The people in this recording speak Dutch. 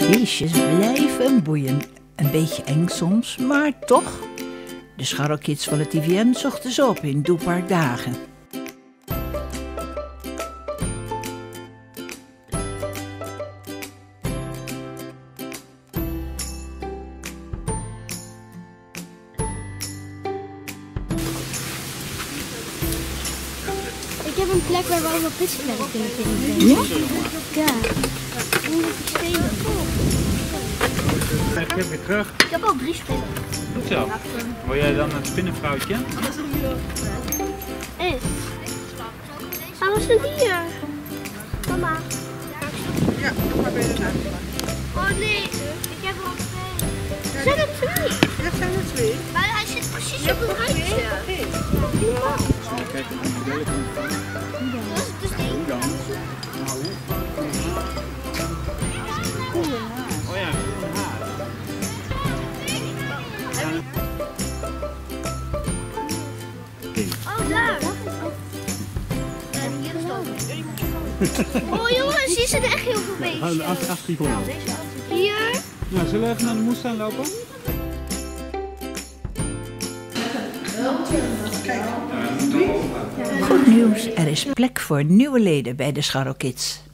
Feestjes blijven boeien. Een beetje eng soms, maar toch. De Scharrelkids van het IVN zochten ze op in Doepark Dagen. Ik heb een plek waar we allemaal pitspellen kunnen vinden. Ja? Ja. Spelen. Ik heb weer terug. Ik heb al 3 spellen. Goed zo. Wil jij dan een spinnenvrouwtje? Is. Ah, wat is er hier? Mama. Ja, maar ben je ernaar? Oh nee, ik heb er al 2. Zijn er 2? Ja, zijn er 2. Maar hij zit precies op een rijtje. Kijk, een model van. Dat is dus één. Oh ja, een haar. Oh, daar. Hier is het ook. Oh jongens, hier zitten echt heel veel beestjes. 18 voor. Hier. Nou, zullen we even naar de moestuin lopen? Goed nieuws, er is plek voor nieuwe leden bij de Scharrelkids.